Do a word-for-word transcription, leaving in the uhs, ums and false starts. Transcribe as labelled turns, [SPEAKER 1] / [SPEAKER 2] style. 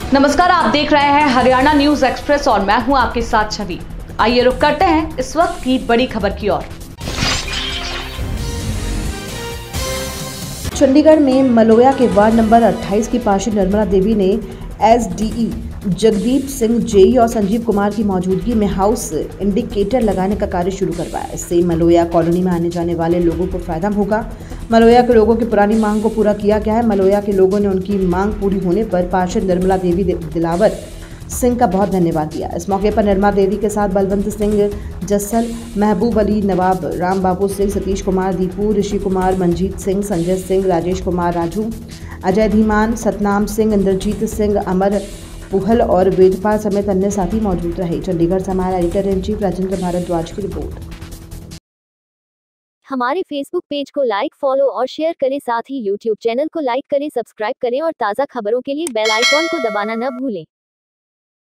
[SPEAKER 1] नमस्कार, आप देख रहे हैं हरियाणा न्यूज एक्सप्रेस और मैं हूं आपके साथ छवि। आइए रुक करते हैं इस वक्त की बड़ी खबर की ओर।
[SPEAKER 2] चंडीगढ़ में मलोया के वार्ड नंबर अट्ठाईस की पार्षद निर्मला देवी ने एसडीई जगदीप सिंह जेई और संजीव कुमार की मौजूदगी में हाउस इंडिकेटर लगाने का कार्य शुरू करवाया। इससे मलोया कॉलोनी में आने जाने वाले लोगों को फायदा होगा। मलोया के लोगों की पुरानी मांग को पूरा किया गया है। मलोया के लोगों ने उनकी मांग पूरी होने पर पार्षद निर्मला देवी दिलावर सिंह का बहुत धन्यवाद दिया। इस मौके पर निर्मला देवी के साथ बलवंत सिंह जस्सल, महबूब अली, नवाब राम बाबू सिंह, सतीश कुमार दीपू, ऋषि कुमार, मंजीत सिंह, संजय सिंह, राजेश कुमार राजू, अजय धीमान, सतनाम सिंह, इंद्रजीत सिंह, अमर पुहल और वेदपाल समेत अन्य साथी मौजूद रहे। चंडीगढ़ से हमारा editor in chief Rajendra Bhardwaj की रिपोर्ट।
[SPEAKER 3] हमारे फेसबुक पेज को लाइक, फॉलो और शेयर करें। साथ ही यूट्यूब चैनल को लाइक करें, सब्सक्राइब करें और ताज़ा खबरों के लिए बेल आइकॉन को दबाना न भूलें।